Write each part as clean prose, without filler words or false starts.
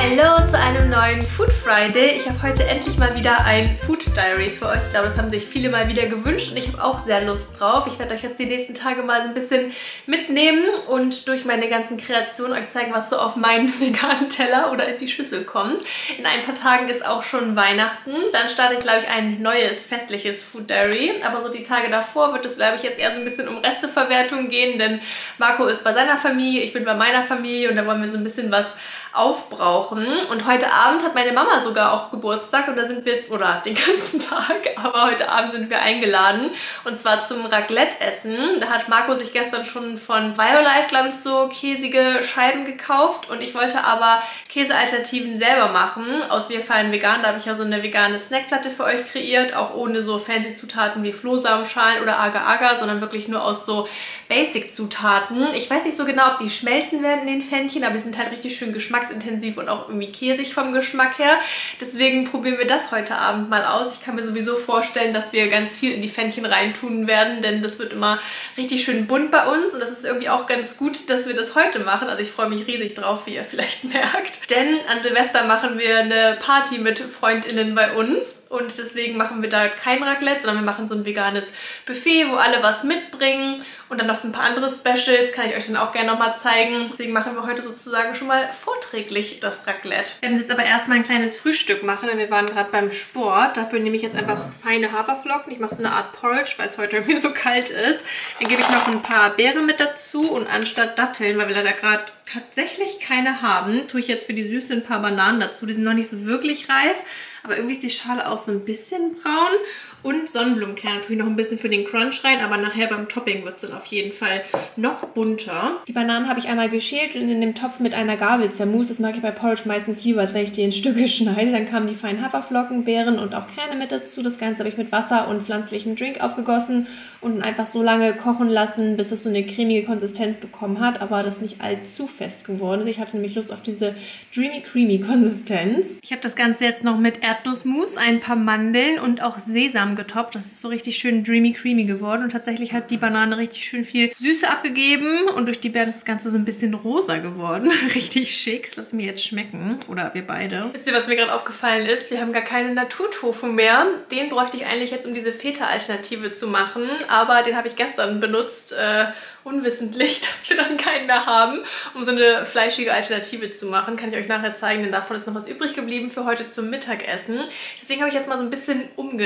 Hallo zu einem neuen Food Friday. Ich habe heute endlich mal wieder ein Food Diary für euch. Ich glaube, das haben sich viele mal wieder gewünscht und ich habe auch sehr Lust drauf. Ich werde euch jetzt die nächsten Tage mal so ein bisschen mitnehmen und durch meine ganzen Kreationen euch zeigen, was so auf meinen veganen Teller oder in die Schüssel kommt. In ein paar Tagen ist auch schon Weihnachten. Dann starte ich, glaube ich, ein neues festliches Food Diary. Aber so die Tage davor wird es, glaube ich, jetzt eher so ein bisschen um Resteverwertung gehen, denn Marco ist bei seiner Familie, ich bin bei meiner Familie und da wollen wir so ein bisschen was aufbrauchen. Und heute Abend hat meine Mama sogar auch Geburtstag und da sind wir, oder den ganzen Tag, aber heute Abend sind wir eingeladen und zwar zum Raclette-Essen. Da hat Marco sich gestern schon von BioLife, glaube ich, so käsige Scheiben gekauft und ich wollte aber Käsealternativen selber machen aus Wir fallen vegan. Da habe ich ja so eine vegane Snackplatte für euch kreiert, auch ohne so fancy Zutaten wie Flohsamenschalen oder Agar-Agar, sondern wirklich nur aus so Basic-Zutaten. Ich weiß nicht so genau, ob die schmelzen werden in den Pfännchen, aber die sind halt richtig schön geschmacksintensiv und auch irgendwie käsig vom Geschmack her. Deswegen probieren wir das heute Abend mal aus. Ich kann mir sowieso vorstellen, dass wir ganz viel in die Pfännchen reintun werden, denn das wird immer richtig schön bunt bei uns und das ist irgendwie auch ganz gut, dass wir das heute machen. Also ich freue mich riesig drauf, wie ihr vielleicht merkt. Denn an Silvester machen wir eine Party mit FreundInnen bei uns und deswegen machen wir da kein Raclette, sondern wir machen so ein veganes Buffet, wo alle was mitbringen. Und dann noch so ein paar andere Specials, kann ich euch dann auch gerne nochmal zeigen. Deswegen machen wir heute sozusagen schon mal vorträglich das Raclette. Wir werden jetzt aber erstmal ein kleines Frühstück machen, denn wir waren gerade beim Sport. Dafür nehme ich jetzt einfach feine Haferflocken. Ich mache so eine Art Porridge, weil es heute irgendwie so kalt ist. Dann gebe ich noch ein paar Beeren mit dazu und anstatt Datteln, weil wir leider gerade tatsächlich keine haben, tue ich jetzt für die Süße ein paar Bananen dazu. Die sind noch nicht so wirklich reif, aber irgendwie ist die Schale auch so ein bisschen braun. Und Sonnenblumenkerne tue ich noch ein bisschen für den Crunch rein, aber nachher beim Topping wird es dann auf jeden Fall noch bunter. Die Bananen habe ich einmal geschält und in dem Topf mit einer Gabel zermust. Das mag ich bei Porridge meistens lieber, als wenn ich die in Stücke schneide. Dann kamen die feinen Haferflocken, Beeren und auch Kerne mit dazu. Das Ganze habe ich mit Wasser und pflanzlichem Drink aufgegossen und einfach so lange kochen lassen, bis es so eine cremige Konsistenz bekommen hat, aber das nicht allzu fest geworden ist. Ich hatte nämlich Lust auf diese creamy Konsistenz. Ich habe das Ganze jetzt noch mit Erdnussmus, ein paar Mandeln und auch Sesam getoppt. Das ist so richtig schön creamy geworden und tatsächlich hat die Banane richtig schön viel Süße abgegeben und durch die Beeren ist das Ganze so ein bisschen rosa geworden. Richtig schick. Das lassen wir jetzt schmecken. Oder wir beide. Wisst ihr, was mir gerade aufgefallen ist? Wir haben gar keinen Naturtofu mehr. Den bräuchte ich eigentlich jetzt, um diese Feta-Alternative zu machen, aber den habe ich gestern benutzt, unwissentlich, dass wir dann keinen mehr haben, um so eine fleischige Alternative zu machen. Kann ich euch nachher zeigen, denn davon ist noch was übrig geblieben für heute zum Mittagessen. Deswegen habe ich jetzt mal so ein bisschen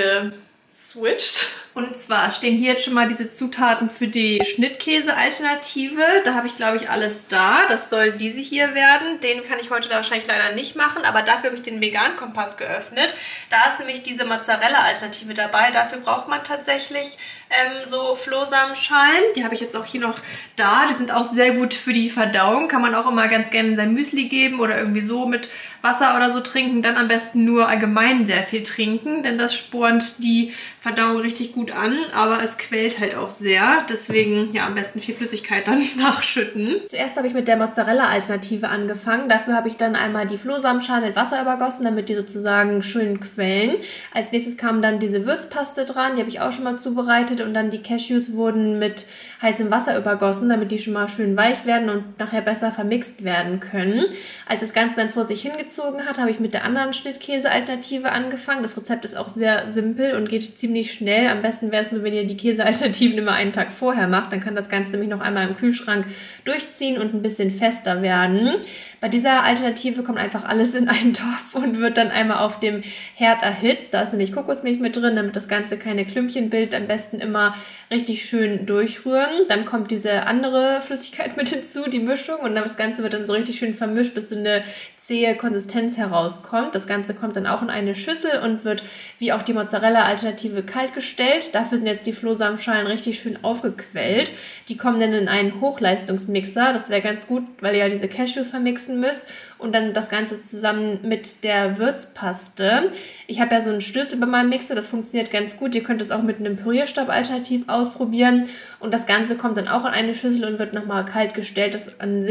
umgeswitcht. Und zwar stehen hier jetzt schon mal diese Zutaten für die Schnittkäse-Alternative. Da habe ich, glaube ich, alles da. Das soll diese hier werden. Den kann ich heute da wahrscheinlich leider nicht machen, aber dafür habe ich den Vegan-Kompass geöffnet. Da ist nämlich diese Mozzarella-Alternative dabei. Dafür braucht man tatsächlich so Flohsamenschalen. Die habe ich jetzt auch hier noch da. Die sind auch sehr gut für die Verdauung. Kann man auch immer ganz gerne in sein Müsli geben oder irgendwie so mit Wasser oder so trinken. Dann am besten nur allgemein sehr viel trinken, denn das spornt die Verdauung richtig gut an, aber es quält halt auch sehr. Deswegen ja am besten viel Flüssigkeit dann nachschütten. Zuerst habe ich mit der Mozzarella-Alternative angefangen. Dafür habe ich dann einmal die Flohsamenschalen mit Wasser übergossen, damit die sozusagen schön quellen. Als nächstes kam dann diese Würzpaste dran, die habe ich auch schon mal zubereitet und dann die Cashews wurden mit heißem Wasser übergossen, damit die schon mal schön weich werden und nachher besser vermixt werden können. Als das Ganze dann vor sich hingezogen hat, habe ich mit der anderen Schnittkäse-Alternative angefangen. Das Rezept ist auch sehr simpel und geht ziemlich schnell. Am besten wäre es nur, wenn ihr die Käsealternativen immer einen Tag vorher macht. Dann kann das Ganze nämlich noch einmal im Kühlschrank durchziehen und ein bisschen fester werden. Bei dieser Alternative kommt einfach alles in einen Topf und wird dann einmal auf dem Herd erhitzt. Da ist nämlich Kokosmilch mit drin, damit das Ganze keine Klümpchen bildet. Am besten immer richtig schön durchrühren. Dann kommt diese andere Flüssigkeit mit hinzu, die Mischung. Und das Ganze wird dann so richtig schön vermischt, bis so eine zähe Konsistenz herauskommt. Das Ganze kommt dann auch in eine Schüssel und wird wie auch die Mozzarella-Alternative kalt gestellt. Dafür sind jetzt die Flohsamenschalen richtig schön aufgequellt. Die kommen dann in einen Hochleistungsmixer. Das wäre ganz gut, weil ihr ja diese Cashews vermixen müsst. Und dann das Ganze zusammen mit der Würzpaste. Ich habe ja so einen Stößel bei meinem Mixer, das funktioniert ganz gut. Ihr könnt es auch mit einem Pürierstab alternativ ausprobieren. Und das Ganze kommt dann auch in eine Schüssel und wird nochmal kalt gestellt. Das an sich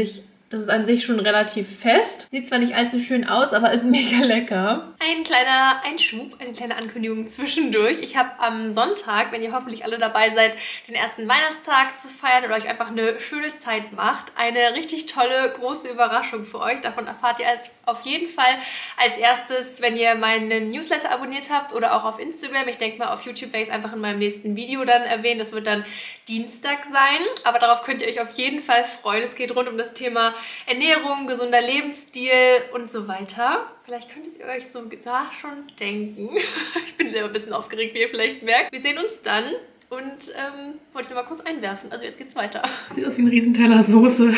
Das ist an sich schon relativ fest. Sieht zwar nicht allzu schön aus, aber ist mega lecker. Ein kleiner Einschub, eine kleine Ankündigung zwischendurch. Ich habe am Sonntag, wenn ihr hoffentlich alle dabei seid, den ersten Weihnachtstag zu feiern und euch einfach eine schöne Zeit macht, eine richtig tolle, große Überraschung für euch. Davon erfahrt ihr auf jeden Fall als erstes, wenn ihr meinen Newsletter abonniert habt oder auch auf Instagram. Ich denke mal, auf YouTube werde ich es einfach in meinem nächsten Video dann erwähnen. Das wird dann Dienstag sein, aber darauf könnt ihr euch auf jeden Fall freuen. Es geht rund um das Thema Ernährung, gesunder Lebensstil und so weiter. Vielleicht könnt ihr euch so da schon denken. Ich bin selber ein bisschen aufgeregt, wie ihr vielleicht merkt. Wir sehen uns dann und wollte ich noch mal kurz einwerfen. Also jetzt geht's weiter. Sieht aus wie ein Riesenteller Soße.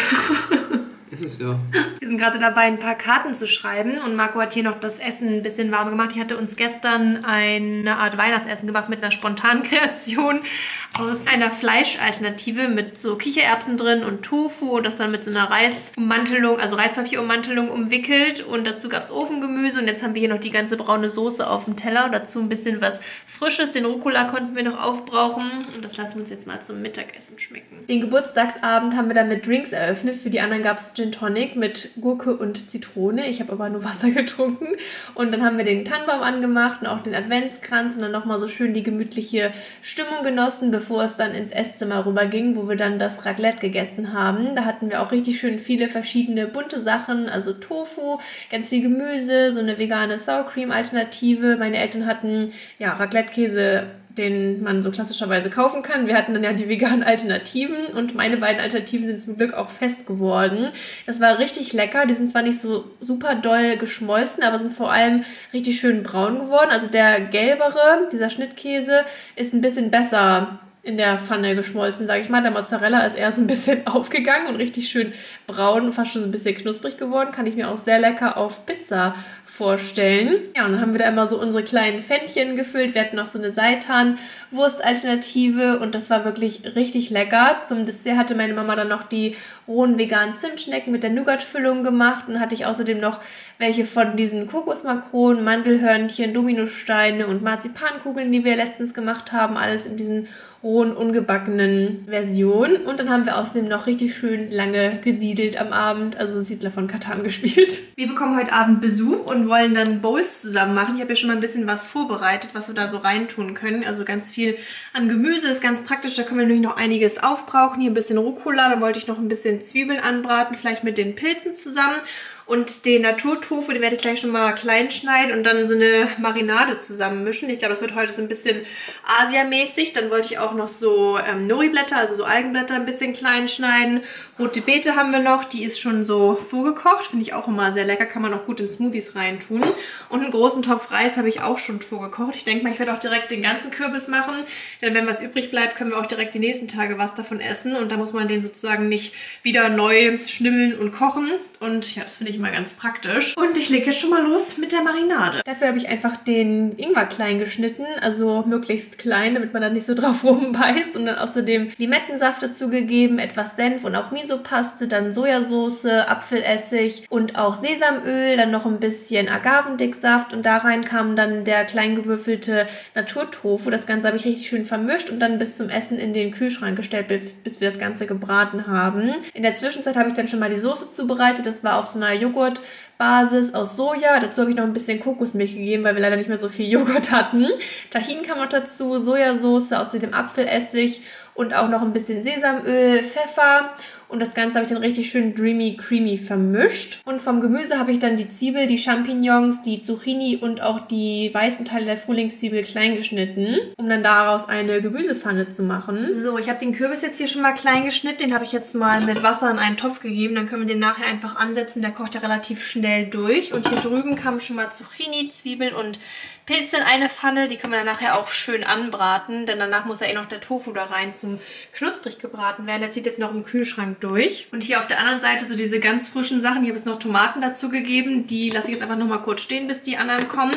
Ist es ja. Wir sind gerade dabei, ein paar Karten zu schreiben und Marco hat hier noch das Essen ein bisschen warm gemacht. Ich hatte uns gestern eine Art Weihnachtsessen gemacht mit einer spontanen Kreation aus einer Fleischalternative mit so Kichererbsen drin und Tofu und das dann mit so einer Reisummantelung, also Reispapierummantelung umwickelt und dazu gab es Ofengemüse und jetzt haben wir hier noch die ganze braune Soße auf dem Teller und dazu ein bisschen was Frisches. Den Rucola konnten wir noch aufbrauchen und das lassen wir uns jetzt mal zum Mittagessen schmecken. Den Geburtstagsabend haben wir dann mit Drinks eröffnet. Für die anderen gab es Gin Tonic mit Gurke und Zitrone. Ich habe aber nur Wasser getrunken. Und dann haben wir den Tannenbaum angemacht und auch den Adventskranz und dann nochmal so schön die gemütliche Stimmung genossen, bevor es dann ins Esszimmer rüber ging, wo wir dann das Raclette gegessen haben. Da hatten wir auch richtig schön viele verschiedene bunte Sachen, also Tofu, ganz viel Gemüse, so eine vegane Sour Cream Alternative. Meine Eltern hatten ja Raclette-Käse, den man so klassischerweise kaufen kann. Wir hatten dann ja die veganen Alternativen und meine beiden Alternativen sind zum Glück auch fest geworden. Das war richtig lecker. Die sind zwar nicht so super doll geschmolzen, aber sind vor allem richtig schön braun geworden. Also der gelbere, dieser Schnittkäse, ist ein bisschen besser in der Pfanne geschmolzen, sage ich mal. Der Mozzarella ist eher so ein bisschen aufgegangen und richtig schön braun und fast schon ein bisschen knusprig geworden. Kann ich mir auch sehr lecker auf Pizza vorstellen. Ja, und dann haben wir da immer so unsere kleinen Pfännchen gefüllt. Wir hatten noch so eine Seitan-Wurst-Alternative und das war wirklich richtig lecker. Zum Dessert hatte meine Mama dann noch die rohen veganen Zimtschnecken mit der Nougat-Füllung gemacht und hatte ich außerdem noch welche von diesen Kokosmakronen, Mandelhörnchen, Dominosteine und Marzipankugeln, die wir letztens gemacht haben. Alles in diesen rohen, ungebackenen Versionen. Und dann haben wir außerdem noch richtig schön lange gesiedelt am Abend, also Siedler von Catan gespielt. Wir bekommen heute Abend Besuch und wollen dann Bowls zusammen machen. Ich habe ja schon mal ein bisschen was vorbereitet, was wir da so reintun können. Also ganz viel an Gemüse, ist ganz praktisch. Da können wir natürlich noch einiges aufbrauchen. Hier ein bisschen Rucola, dann wollte ich noch ein bisschen Zwiebeln anbraten, vielleicht mit den Pilzen zusammen. Und den Naturtofu, den werde ich gleich schon mal klein schneiden und dann so eine Marinade zusammenmischen. Ich glaube, das wird heute so ein bisschen Asia-mäßig. Dann wollte ich auch noch so Nori-Blätter, also so Algenblätter ein bisschen klein schneiden. Rote Beete haben wir noch, die ist schon so vorgekocht. Finde ich auch immer sehr lecker, kann man auch gut in Smoothies reintun. Und einen großen Topf Reis habe ich auch schon vorgekocht. Ich denke mal, ich werde auch direkt den ganzen Kürbis machen. Denn wenn was übrig bleibt, können wir auch direkt die nächsten Tage was davon essen. Und da muss man den sozusagen nicht wieder neu schnibbeln und kochen. Und ja, das finde ich immer ganz praktisch. Und ich lege jetzt schon mal los mit der Marinade. Dafür habe ich einfach den Ingwer klein geschnitten, also möglichst klein, damit man da nicht so drauf rumbeißt. Und dann außerdem Limettensaft dazu gegeben, etwas Senf und auch Misopaste, dann Sojasauce, Apfelessig und auch Sesamöl, dann noch ein bisschen Agavendicksaft und da rein kam dann der klein gewürfelte Naturtofu. Das Ganze habe ich richtig schön vermischt und dann bis zum Essen in den Kühlschrank gestellt, bis wir das Ganze gebraten haben. In der Zwischenzeit habe ich dann schon mal die Soße zubereitet. Das war auf so einer Joghurtbasis aus Soja. Dazu habe ich noch ein bisschen Kokosmilch gegeben, weil wir leider nicht mehr so viel Joghurt hatten. Tahin kam noch dazu, Sojasauce, außerdem Apfelessig und auch noch ein bisschen Sesamöl, Pfeffer. Und das Ganze habe ich dann richtig schön dreamy, creamy vermischt. Und vom Gemüse habe ich dann die Zwiebel, die Champignons, die Zucchini und auch die weißen Teile der Frühlingszwiebel klein geschnitten, um dann daraus eine Gemüsepfanne zu machen. So, ich habe den Kürbis jetzt hier schon mal klein geschnitten. Den habe ich jetzt mal mit Wasser in einen Topf gegeben. Dann können wir den nachher einfach ansetzen. Der kocht ja relativ schnell durch. Und hier drüben kamen schon mal Zucchini, Zwiebel und Pilze in eine Pfanne. Die können wir dann nachher auch schön anbraten, denn danach muss ja eh noch der Tofu da rein zum knusprig gebraten werden. Der zieht jetzt noch im Kühlschrank durch. Und hier auf der anderen Seite so diese ganz frischen Sachen. Hier habe ich noch Tomaten dazu gegeben. Die lasse ich jetzt einfach nochmal kurz stehen, bis die anderen kommen.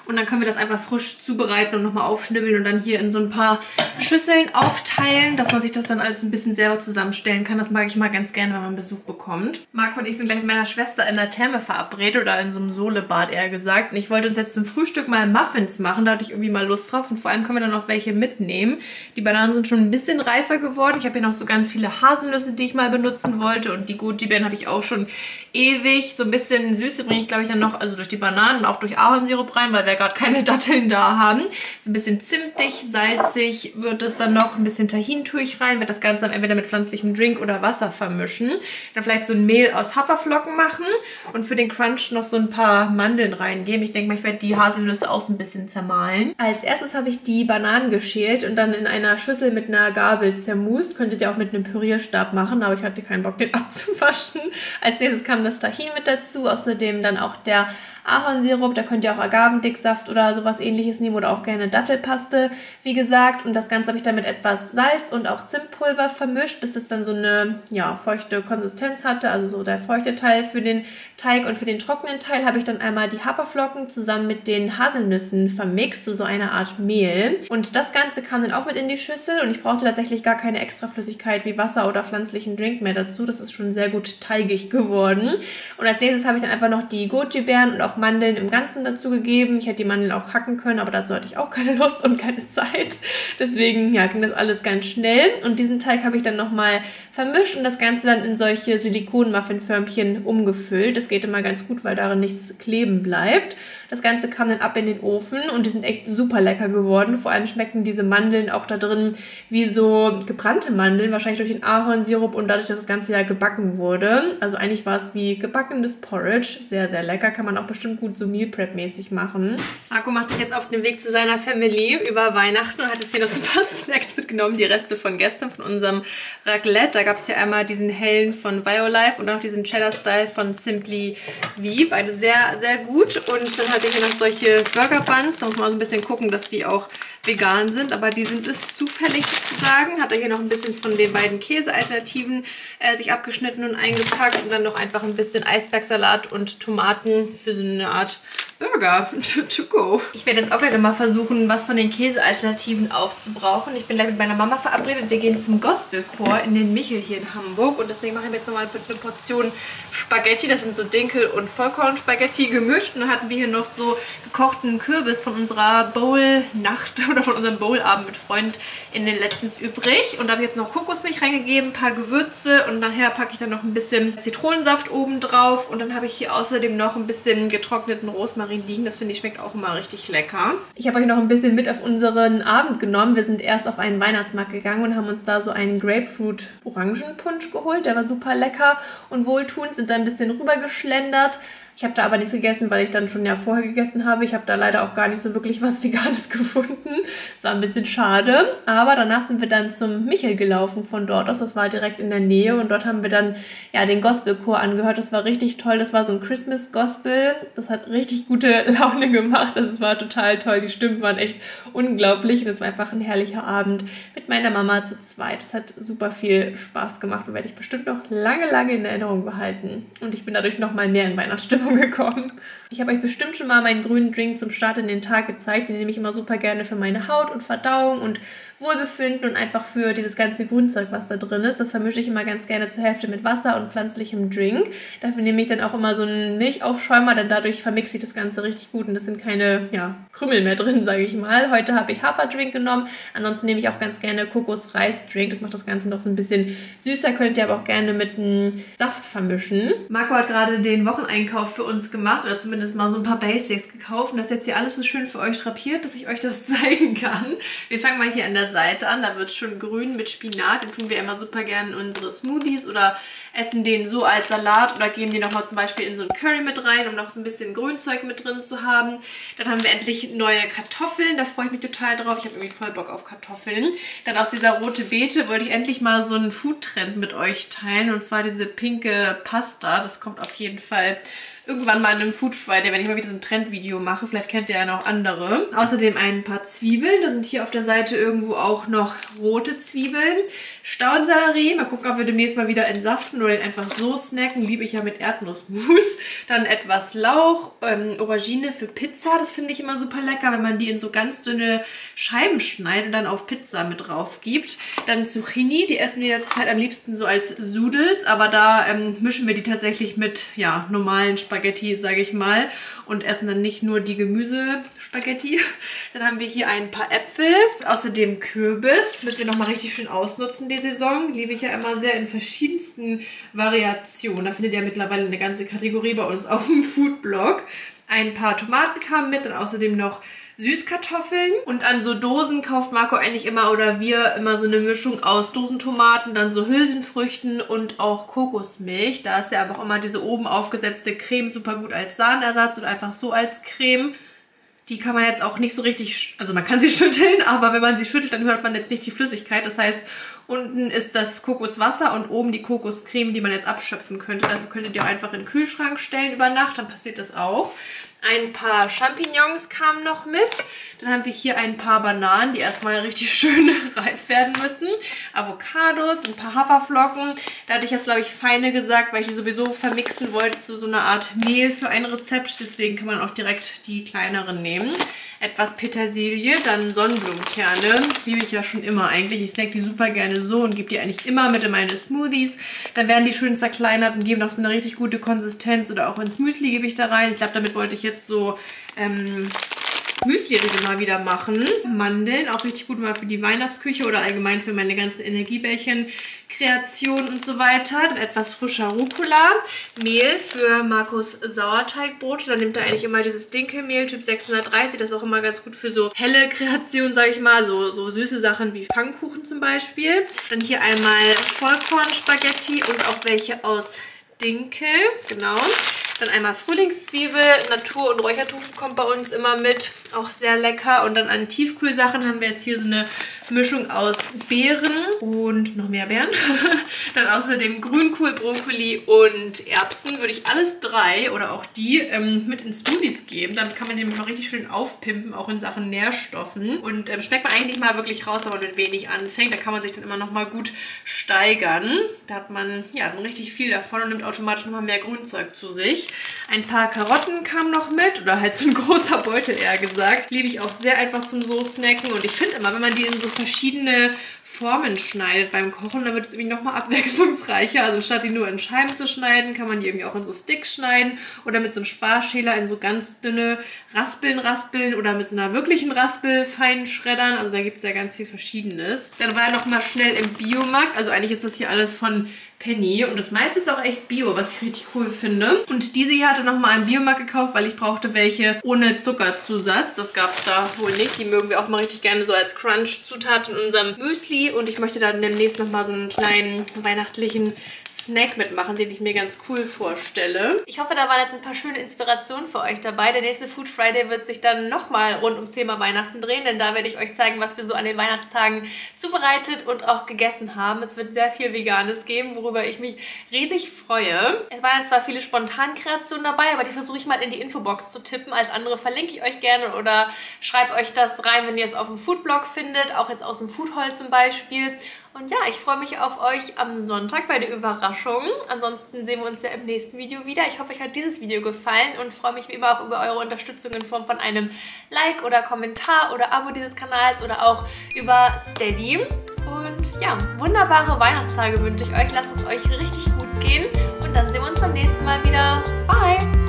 Und dann können wir das einfach frisch zubereiten und nochmal aufschnibbeln und dann hier in so ein paar Schüsseln aufteilen, dass man sich das dann alles ein bisschen selber zusammenstellen kann. Das mag ich mal ganz gerne, wenn man Besuch bekommt. Marco und ich sind gleich mit meiner Schwester in der Therme verabredet oder in so einem Solebad eher gesagt. Und ich wollte uns jetzt zum Frühstück mal Muffins machen. Da hatte ich irgendwie mal Lust drauf und vor allem können wir dann noch welche mitnehmen. Die Bananen sind schon ein bisschen reifer geworden. Ich habe hier noch so ganz viele Haselnüsse, die ich mal benutzen wollte und die Goji-Beeren habe ich auch schon ewig. So ein bisschen Süße bringe ich, glaube ich, dann noch, also durch die Bananen und auch durch Ahornsirup rein, weil wir gerade keine Datteln da haben. So ein bisschen zimtig, salzig wird es dann noch. Ein bisschen Tahin tue ich rein, werde das Ganze dann entweder mit pflanzlichem Drink oder Wasser vermischen. Dann vielleicht so ein Mehl aus Haferflocken machen und für den Crunch noch so ein paar Mandeln reingeben. Ich denke mal, ich werde die Haselnüsse auch so ein bisschen zermahlen. Als erstes habe ich die Bananen geschält und dann in einer Schüssel mit einer Gabel zermust. Könntet ihr auch mit einem Pürierstab machen, aber ich hatte keinen Bock, den abzuwaschen. Als nächstes kam das Tahin mit dazu, außerdem dann auch der Ahornsirup, da könnt ihr auch Agavendicksaft oder sowas ähnliches nehmen oder auch gerne Dattelpaste, wie gesagt. Und das Ganze habe ich dann mit etwas Salz und auch Zimtpulver vermischt, bis es dann so eine feuchte Konsistenz hatte, also so der feuchte Teil für den Teig. Und für den trockenen Teil habe ich dann einmal die Haferflocken zusammen mit den Haselnüssen vermixt, zu so einer Art Mehl. Und das Ganze kam dann auch mit in die Schüssel und ich brauchte tatsächlich gar keine extra Flüssigkeit wie Wasser oder pflanzlichen Drink mehr dazu. Das ist schon sehr gut teigig geworden. Und als nächstes habe ich dann einfach noch die Goji-Beeren und auch Mandeln im Ganzen dazu gegeben. Ich hätte die Mandeln auch hacken können, aber dazu hatte ich auch keine Lust und keine Zeit. Deswegen ging das alles ganz schnell. Und diesen Teig habe ich dann nochmal vermischt und das Ganze dann in solche Silikon-Muffin-Förmchen umgefüllt. Das geht immer ganz gut, weil darin nichts kleben bleibt. Das Ganze kam dann ab in den Ofen und die sind echt super lecker geworden. Vor allem schmecken diese Mandeln auch da drin wie so gebrannte Mandeln, wahrscheinlich durch den Ahornsirup und dadurch, dass das Ganze ja gebacken wurde. Also eigentlich war es wie gebackenes Porridge. Sehr, sehr lecker. Kann man auch bestimmt gut so Meal Prep-mäßig machen. Marco macht sich jetzt auf den Weg zu seiner Family über Weihnachten und hat jetzt hier noch so ein paar Snacks mitgenommen. Die Reste von gestern, von unserem Raclette. Da gab es ja einmal diesen hellen von Violife und auch diesen Cheddar-Style von Simply V. Beide sehr, sehr gut. Und dann hatte ich hier noch solche Burger Buns. Da muss man so ein bisschen gucken, dass die auch vegan sind, aber die sind es zufällig sozusagen. Hat er hier noch ein bisschen von den beiden Käsealternativen sich abgeschnitten und eingepackt und dann noch einfach ein bisschen Eisbergsalat und Tomaten für so eine Art Burger to go. Ich werde jetzt auch gleich mal versuchen, was von den Käsealternativen aufzubrauchen. Ich bin gleich mit meiner Mama verabredet. Wir gehen zum Gospelchor in den Michel hier in Hamburg und deswegen mache ich mir jetzt nochmal eine Portion Spaghetti. Das sind so Dinkel- und Vollkornspaghetti gemischt und dann hatten wir hier noch so gekochten Kürbis von unserer Bowl-Nacht oder von unserem Bowl-Abend mit FreundInnen letztens übrig. Und da habe ich jetzt noch Kokosmilch reingegeben, ein paar Gewürze und nachher packe ich dann noch ein bisschen Zitronensaft oben drauf. Und dann habe ich hier außerdem noch ein bisschen getrockneten Rosmarin liegen. Das finde ich schmeckt auch immer richtig lecker. Ich habe euch noch ein bisschen mit auf unseren Abend genommen. Wir sind erst auf einen Weihnachtsmarkt gegangen und haben uns da so einen Grapefruit-Orangenpunsch geholt. Der war super lecker und wohltuend, sind da ein bisschen rübergeschlendert. Ich habe da aber nichts gegessen, weil ich dann schon ja vorher gegessen habe. Ich habe da leider auch gar nicht so wirklich was Veganes gefunden. Das war ein bisschen schade. Aber danach sind wir dann zum Michel gelaufen von dort aus. Das war direkt in der Nähe und dort haben wir dann ja den Gospelchor angehört. Das war richtig toll. Das war so ein Christmas Gospel. Das hat richtig gute Laune gemacht. Das war total toll. Die Stimmen waren echt unglaublich und es war einfach ein herrlicher Abend mit meiner Mama zu zweit. Das hat super viel Spaß gemacht und werde ich bestimmt noch lange, lange in Erinnerung behalten. Und ich bin dadurch noch mal mehr in Weihnachtsstimmung gekommen. Ich habe euch bestimmt schon mal meinen grünen Drink zum Start in den Tag gezeigt. Den nehme ich immer super gerne für meine Haut und Verdauung und Wohlbefinden und einfach für dieses ganze Grünzeug, was da drin ist. Das vermische ich immer ganz gerne zur Hälfte mit Wasser und pflanzlichem Drink. Dafür nehme ich dann auch immer so einen Milchaufschäumer, denn dadurch vermixe ich das Ganze richtig gut und es sind keine Krümel mehr drin, sage ich mal. Heute habe ich Haferdrink genommen. Ansonsten nehme ich auch ganz gerne Kokos-Reis-Drink. Das macht das Ganze noch so ein bisschen süßer. Könnt ihr aber auch gerne mit einem Saft vermischen. Marco hat gerade den Wocheneinkauf für uns gemacht oder zumindest mal so ein paar Basics gekauft. Und das ist jetzt hier alles so schön für euch drapiert, dass ich euch das zeigen kann. Wir fangen mal hier an der Seite an. Da wird es schon grün mit Spinat. Den tun wir immer super gerne in unsere Smoothies oder essen den so als Salat oder geben den nochmal zum Beispiel in so ein Curry mit rein, um noch so ein bisschen Grünzeug mit drin zu haben. Dann haben wir endlich neue Kartoffeln. Da freue ich mich total drauf. Ich habe irgendwie voll Bock auf Kartoffeln. Dann aus dieser rote Beete wollte ich endlich mal so einen Food-Trend mit euch teilen. Und zwar diese pinke Pasta. Das kommt auf jeden Fall irgendwann mal in einem Food Friday, wenn ich mal wieder so ein Trendvideo mache. Vielleicht kennt ihr ja noch andere. Außerdem ein paar Zwiebeln. Da sind hier auf der Seite irgendwo auch noch rote Zwiebeln. Staudensellerie. Mal gucken, ob wir demnächst mal wieder entsaften oder den einfach so snacken. Liebe ich ja mit Erdnussmus. Dann etwas Lauch, Aubergine für Pizza. Das finde ich immer super lecker, wenn man die in so ganz dünne Scheiben schneidet und dann auf Pizza mit drauf gibt. Dann Zucchini, die essen wir jetzt halt am liebsten so als Sudels, aber da mischen wir die tatsächlich mit, ja, normalen Spaghetti, sage ich mal, und essen dann nicht nur die Gemüsespaghetti. Dann haben wir hier ein paar Äpfel, außerdem Kürbis. Müssen wir nochmal richtig schön ausnutzen, die Saison. Liebe ich ja immer sehr in verschiedensten Variationen. Da findet ihr mittlerweile eine ganze Kategorie bei uns auf dem Foodblog. Ein paar Tomaten kamen mit, dann außerdem noch Süßkartoffeln. Und an so Dosen kauft Marco eigentlich immer oder wir immer so eine Mischung aus Dosentomaten, dann so Hülsenfrüchten und auch Kokosmilch. Da ist ja aber auch immer diese oben aufgesetzte Creme super gut als Sahnenersatz oder einfach so als Creme. Die kann man jetzt auch nicht so richtig, also man kann sie schütteln, aber wenn man sie schüttelt, dann hört man jetzt nicht die Flüssigkeit. Das heißt, unten ist das Kokoswasser und oben die Kokoscreme, die man jetzt abschöpfen könnte. Dafür könntet ihr auch einfach in den Kühlschrank stellen über Nacht, dann passiert das auch. Ein paar Champignons kamen noch mit. Dann haben wir hier ein paar Bananen, die erstmal richtig schön reif werden müssen. Avocados, ein paar Haferflocken. Da hatte ich jetzt, glaube ich, feine gesagt, weil ich die sowieso vermixen wollte zu so einer Art Mehl für ein Rezept. Deswegen kann man auch direkt die kleineren nehmen. Etwas Petersilie, dann Sonnenblumenkerne. Liebe ich ja schon immer eigentlich. Ich snack die super gerne so und gebe die eigentlich immer mit in meine Smoothies. Dann werden die schön zerkleinert und geben auch so eine richtig gute Konsistenz. Oder auch ins Müsli gebe ich da rein. Ich glaube, damit wollte ich jetzt so Müsli-Riegel mal wieder machen. Mandeln, auch richtig gut mal für die Weihnachtsküche oder allgemein für meine ganzen Energiebällchen-Kreationen und so weiter. Dann etwas frischer Rucola. Mehl für Marcos Sauerteigbrote. Dann nimmt er eigentlich immer dieses Dinkelmehl, Typ 630. Das ist auch immer ganz gut für so helle Kreationen, sage ich mal. So süße Sachen wie Pfannkuchen zum Beispiel. Dann hier einmal Vollkornspaghetti und auch welche aus Dinkel. Genau. Dann einmal Frühlingszwiebel, Natur- und Räuchertofu kommt bei uns immer mit. Auch sehr lecker. Und dann an Tiefkühlsachen haben wir jetzt hier so eine Mischung aus Beeren und noch mehr Beeren. Dann außerdem Grünkohl, Brokkoli und Erbsen. Würde ich alles drei oder auch die mit in Smoothies geben. Damit kann man den noch richtig schön aufpimpen, auch in Sachen Nährstoffen. Und schmeckt man eigentlich mal wirklich raus, wenn man mit wenig anfängt. Da kann man sich dann immer noch mal gut steigern. Da hat man ja dann richtig viel davon und nimmt automatisch noch mal mehr Grünzeug zu sich. Ein paar Karotten kamen noch mit, oder halt so ein großer Beutel eher gesagt. Liebe ich auch sehr einfach zum so snacken und ich finde immer, wenn man die in so verschiedene Formen schneidet beim Kochen, dann wird es irgendwie nochmal abwechslungsreicher. Also statt die nur in Scheiben zu schneiden, kann man die irgendwie auch in so Sticks schneiden oder mit so einem Sparschäler in so ganz dünne Raspeln oder mit so einer wirklichen Raspel fein schreddern. Also da gibt es ja ganz viel Verschiedenes. Dann war er nochmal schnell im Biomarkt. Also eigentlich ist das hier alles von Penny und das meiste ist auch echt Bio, was ich richtig cool finde. Und diese hier hatte nochmal im Biomarkt gekauft, weil ich brauchte welche ohne Zuckerzusatz. Das gab es da wohl nicht. Die mögen wir auch mal richtig gerne so als Crunch-Zutat in unserem Müsli. Und ich möchte dann demnächst nochmal so einen kleinen weihnachtlichen Snack mitmachen, den ich mir ganz cool vorstelle. Ich hoffe, da waren jetzt ein paar schöne Inspirationen für euch dabei. Der nächste Food Friday wird sich dann nochmal rund ums Thema Weihnachten drehen, denn da werde ich euch zeigen, was wir so an den Weihnachtstagen zubereitet und auch gegessen haben. Es wird sehr viel Veganes geben, worüber ich mich riesig freue. Es waren jetzt zwar viele Spontankreationen dabei, aber die versuche ich mal in die Infobox zu tippen. Als andere verlinke ich euch gerne oder schreibt euch das rein, wenn ihr es auf dem Foodblog findet, auch jetzt aus dem Foodhall zum Beispiel. Und ja, ich freue mich auf euch am Sonntag bei der Überraschung. Ansonsten sehen wir uns ja im nächsten Video wieder. Ich hoffe, euch hat dieses Video gefallen und freue mich wie immer auch über eure Unterstützung in Form von einem Like oder Kommentar oder Abo dieses Kanals oder auch über Steady. Und ja, wunderbare Weihnachtstage wünsche ich euch. Lasst es euch richtig gut gehen und dann sehen wir uns beim nächsten Mal wieder. Bye!